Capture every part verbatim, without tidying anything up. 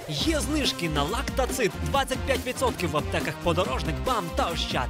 Є знижки на лактацит двадцять п'ять відсотків в аптеках «Подорожник», «БАМ» та «Ощад».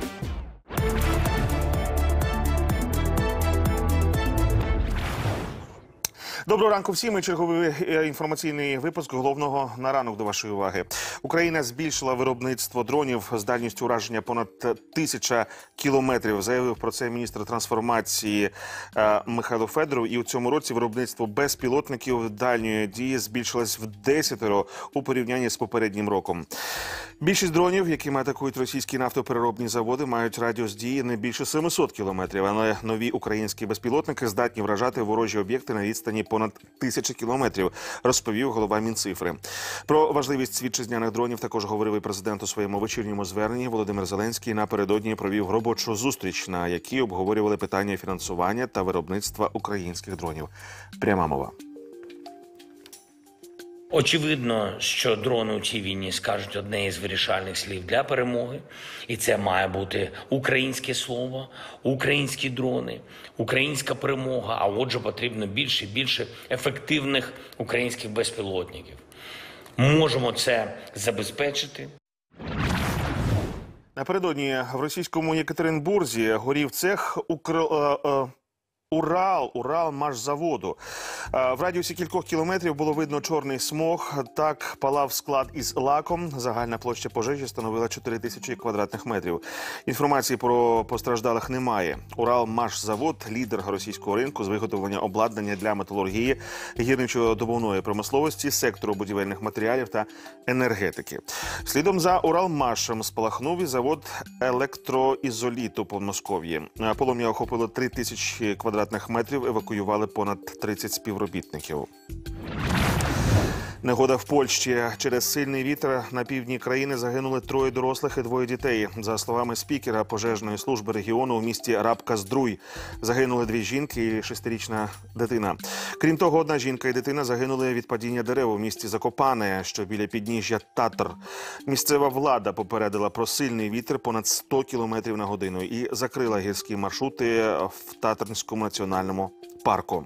Доброго ранку всім. І черговий інформаційний випуск головного на ранок до вашої уваги. Україна збільшила виробництво дронів з дальністю ураження понад тисяча кілометрів. Заявив про це міністр трансформації е, Михайло Федоров. І у цьому році виробництво безпілотників дальньої дії збільшилось в десятеро у порівнянні з попереднім роком. Більшість дронів, якими атакують російські нафтопереробні заводи, мають радіус дії не більше семисот кілометрів. Але нові українські безпілотники здатні вражати ворожі об'єкти на відстані понад тисячі кілометрів, розповів голова Мінцифри. Про важливість вітчизняних дронів також говорив і президент у своєму вечірньому зверненні. Володимир Зеленський напередодні провів робочу зустріч, на якій обговорювали питання фінансування та виробництва українських дронів. Пряма мова. Очевидно, що дрони у цій війні скажуть одне із вирішальних слів для перемоги. І це має бути українське слово, українські дрони, українська перемога. А отже, потрібно більше і більше ефективних українських безпілотників. Можемо це забезпечити. Напередодні в російському Єкатеринбурзі горів цех Укр... Урал, Уралмашзаводу. В радіусі кількох кілометрів було видно чорний смог. Так палав склад із лаком. Загальна площа пожежі становила чотири тисячі квадратних метрів. Інформації про постраждалих немає. Уралмашзавод – лідер російського ринку з виготовлення обладнання для металургії, гірничо-добувної промисловості, сектору будівельних матеріалів та енергетики. Слідом за Уралмашем спалахнув і завод електроізоліту Подмосков'ї. Полум'я охопило три тисячі квадратних метрів, евакуювали понад тридцять співробітників. Негода в Польщі. Через сильний вітер на півдні країни загинули троє дорослих і двоє дітей. За словами спікера пожежної служби регіону, у місті Рабка-Здруй загинули дві жінки і шестирічна дитина. Крім того, одна жінка і дитина загинули від падіння дерев у місті Закопане, що біля підніжжя Татр. Місцева влада попередила про сильний вітер понад сто кілометрів на годину і закрила гірські маршрути в Татринському національному парку.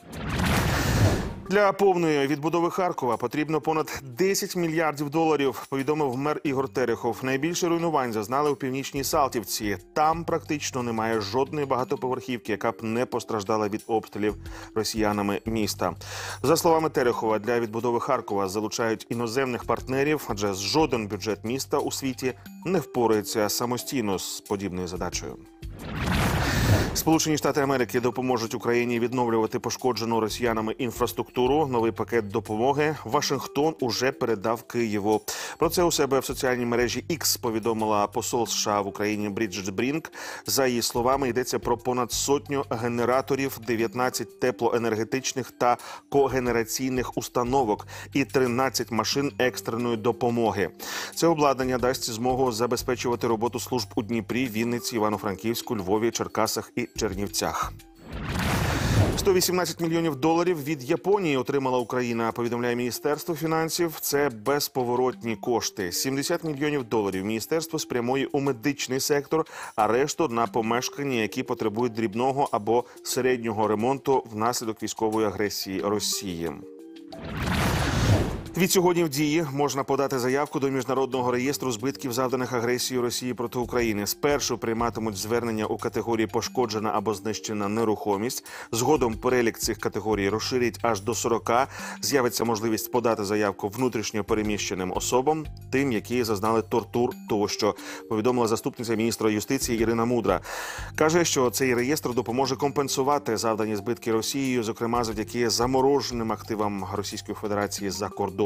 Для повної відбудови Харкова потрібно понад десять мільярдів доларів, повідомив мер Ігор Терехов. Найбільше руйнувань зазнали у Північній Салтівці. Там практично немає жодної багатоповерхівки, яка б не постраждала від обстрілів росіянами міста. За словами Терехова, для відбудови Харкова залучають іноземних партнерів, адже жоден бюджет міста у світі не впорається самостійно з подібною задачею. Сполучені Штати Америки допоможуть Україні відновлювати пошкоджену росіянами інфраструктуру. Новий пакет допомоги Вашингтон уже передав Києву. Про це у себе в соціальній мережі X повідомила посол США в Україні Бріджит Брінк. За її словами, йдеться про понад сотню генераторів, дев'ятнадцять теплоенергетичних та когенераційних установок і тринадцять машин екстреної допомоги. Це обладнання дасть змогу забезпечувати роботу служб у Дніпрі, Вінниці, Івано-Франківську, Львові, Черкасах і Чернівцях. сто вісімнадцять мільйонів доларів від Японії отримала Україна, повідомляє Міністерство фінансів. Це безповоротні кошти. сімдесят мільйонів доларів міністерство спрямує у медичний сектор, а решту на помешкання, які потребують дрібного або середнього ремонту внаслідок військової агресії Росії. Відсьогодні в дії можна подати заявку до Міжнародного реєстру збитків, завданих агресією Росії проти України. Спершу прийматимуть звернення у категорії «пошкоджена або знищена нерухомість». Згодом перелік цих категорій розширять аж до сорока. З'явиться можливість подати заявку внутрішньо переміщеним особам, тим, які зазнали тортур тощо, повідомила заступниця міністра юстиції Ірина Мудра. Каже, що цей реєстр допоможе компенсувати завдані збитки Росією, зокрема завдяки замороженим активам Російської Федерації за кордоном.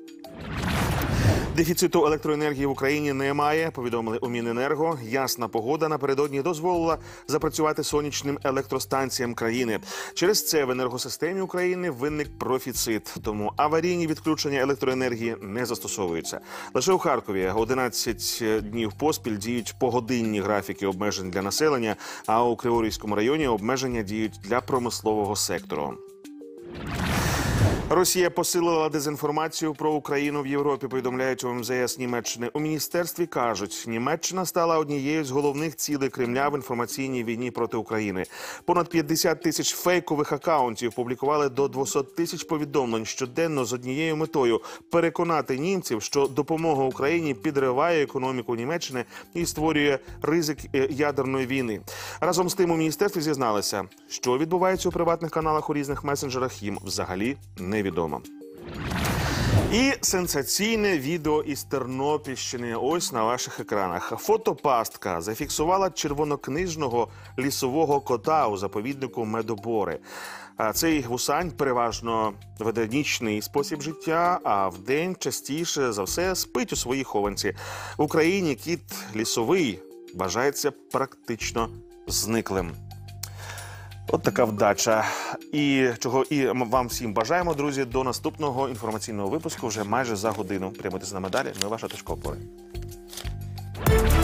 Дефіциту електроенергії в Україні немає, повідомили у Міненерго. Ясна погода напередодні дозволила запрацювати сонячним електростанціям країни. Через це в енергосистемі України виник профіцит, тому аварійні відключення електроенергії не застосовуються. Лише у Харкові одинадцять днів поспіль діють погодинні графіки обмежень для населення, а у Криворізькому районі обмеження діють для промислового сектору. Росія посилила дезінформацію про Україну в Європі, повідомляють у ем зе ес Німеччини. У міністерстві кажуть, Німеччина стала однією з головних цілей Кремля в інформаційній війні проти України. Понад п'ятдесят тисяч фейкових акаунтів публікували до двісті тисяч повідомлень щоденно з однією метою – переконати німців, що допомога Україні підриває економіку Німеччини і створює ризик ядерної війни. Разом з тим у міністерстві зізналися, що відбувається у приватних каналах у різних месенджерах, їм взагалі невідомо. І сенсаційне відео із Тернопільщини ось на ваших екранах. Фотопастка зафіксувала червонокнижного лісового кота у заповіднику Медобори. А цей гусань переважно веде нічний спосіб життя, а вдень частіше за все спить у своїй хованці. В Україні кіт лісовий вважається практично зниклим. От така вдача. І чого і вам всім бажаємо, друзі, до наступного інформаційного випуску вже майже за годину. Прямуйте з нами далі. Ми ваша точка опори.